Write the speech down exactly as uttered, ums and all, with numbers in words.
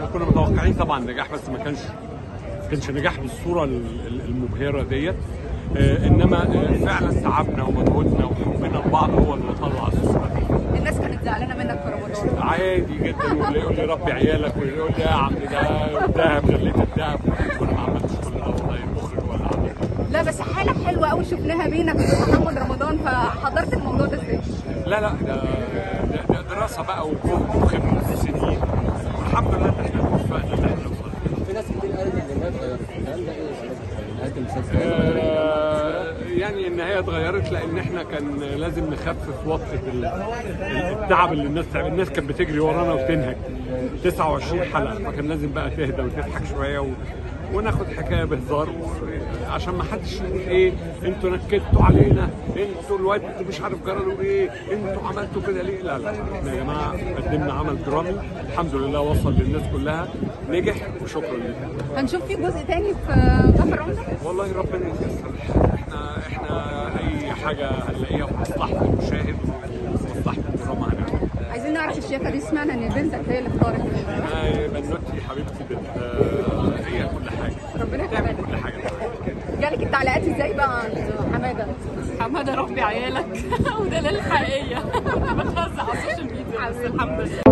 كنا متوقعين طبعا نجاح، بس ما كانش كانش نجاح بالصوره المبهره ديت. آه انما آه فعلا تعبنا ومجهودنا وحبنا لبعض هو اللي طلع الصوره دي. الناس كانت زعلانه منك في رمضان؟ عادي جدا، واللي يقول لي ربي عيالك، واللي يقول لي يا عم ده الذهب غليت الذهب، وانا ما عملتش كل ده والله، المخرج ولا عمل. لا بس حاله حلوه قوي شفناها بينك وبين محمد رمضان، فحضرت الموضوع ده ازاي؟ لا لا ده, ده دراسه بقى وجهد وخبره سنين، والحمد لله ان احنا توفقنا ان احنا نوصل. في ناس كتير قالت ان النهايه اتغيرت، الكلام ده ايه؟ نهايه المسلسل آه يعني النهايه اتغيرت لان احنا كان لازم نخفف وطأة التعب اللي الناس تعب. الناس كانت بتجري ورانا وتنهج تسعة وعشرين حلقه، فكان لازم بقى تهدى وتضحك شويه و... وناخد حكايه بهزار عشان ما حدش يقول ايه انتوا نكدتوا علينا، انتوا الواد مش عارف جرى له ايه، انتوا عملتوا كده ليه. لا لا احنا يا جماعه قدمنا عمل درامي الحمد لله وصل للناس كلها، نجح وشكرا لله. هنشوف في جزء تاني في جعفر العمدة؟ والله ربنا ييسر. احنا احنا اي حاجه هنلاقيها في مصلحه المشاهد ومصلحه الدراما هنعملها. عايزين نعرف الشياكه دي، سمعنا ان بنتك هي اللي اختارت. انا بنوتي حبيبتي بنت هي كل حاجه، ربنا بتعمل يخليك. كل حاجه. جالك التعليقات ازاي بقى عند حماده؟ حماده ربي عيالك ودليل الحقيقيه. بتوزع على السوشيال ميديا بس الحمد لله.